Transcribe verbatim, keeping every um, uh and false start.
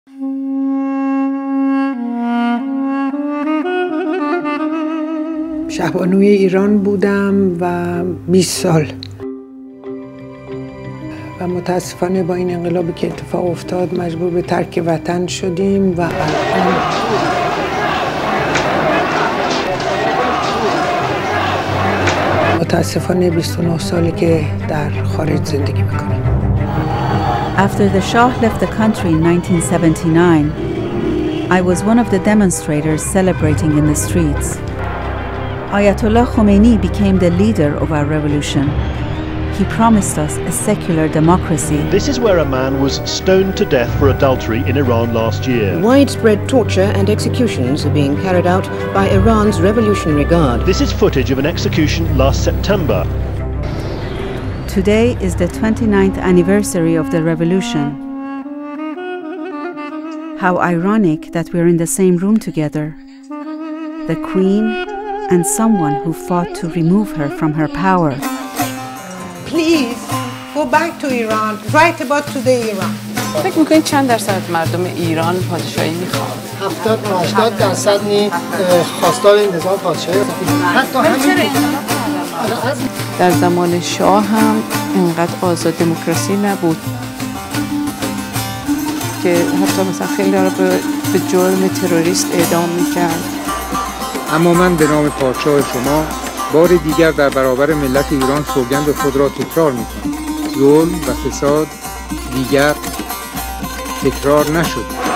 شهبانوی ایران بودم و بیست سال و متاسفانه با این انقلابی که اتفاق افتاد مجبور به ترک وطن شدیم و الان متاسفانه بیست و نه سالی که در خارج زندگی میکنم. After the Shah left the country in nineteen seventy-nine, I was one of the demonstrators celebrating in the streets. Ayatollah Khomeini became the leader of our revolution. He promised us a secular democracy. This is where a man was stoned to death for adultery in Iran last year. Widespread torture and executions are being carried out by Iran's Revolutionary Guard. This is footage of an execution last September. Today is the twenty-ninth anniversary of the revolution. How ironic that we're in the same room together. The Queen and someone who fought to remove her from her power. Please go back to Iran. Write about today Iran. فکر می‌کنید چند درصد مردم ایران پادشاهی می‌خوان؟ هفتاد تا هشتاد درصد نی خواستار نظام پادشاهی حتی همین در زمان شاه هم اینقدر آزاد دموکراسی نبود که حتی مثلا خیلی را به جرم تروریست اعدام می‌کرد. اما من به نام پادشاه شما بار دیگر در برابر ملت ایران سوگند خود را تکرار می‌کنم. ظلم و فساد دیگر تکرار نشد.